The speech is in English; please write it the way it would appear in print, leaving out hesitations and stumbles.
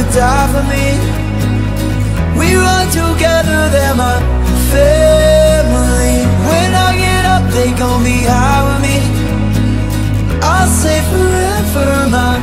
die for me. We run together, they're my family. When I get up, they gon' be high with me. I'll say forever, my